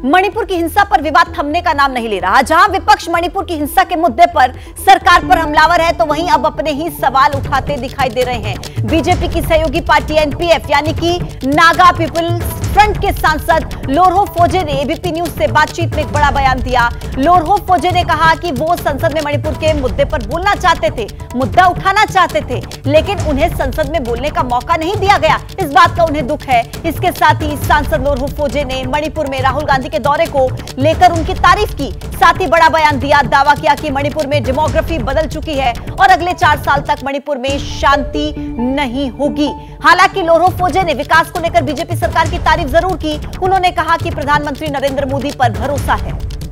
मणिपुर की हिंसा पर विवाद थमने का नाम नहीं ले रहा। जहां विपक्ष मणिपुर की हिंसा के मुद्दे पर सरकार पर हमलावर है, तो वहीं अब अपने ही सवाल उठाते दिखाई दे रहे हैं। बीजेपी की सहयोगी पार्टी एनपीएफ यानी कि नागा पीपल्स फ्रंट के सांसद लोरहो फोजे ने एबीपी न्यूज से बातचीत में एक बड़ा बयान दिया। लोरहो फोजे ने कहा कि वो संसद में मणिपुर के मुद्दे पर बोलना चाहते थे, मुद्दा उठाना चाहते थे, लेकिन उन्हें संसद में बोलने का मौका नहीं दिया गया। इस बात का उन्हें दुख है। इसके साथ ही सांसद लोरहो फोजे ने मणिपुर में राहुल गांधी के दौरे को लेकर उनकी तारीफ की। साथ ही बड़ा बयान दिया, दावा किया कि मणिपुर में डेमोग्राफी बदल चुकी है और अगले 4 साल तक मणिपुर में शांति नहीं होगी। हालांकि लोरहो फोजे ने विकास को लेकर बीजेपी सरकार की तारीफ जरूर की। उन्होंने कहा कि प्रधानमंत्री नरेंद्र मोदी पर भरोसा है।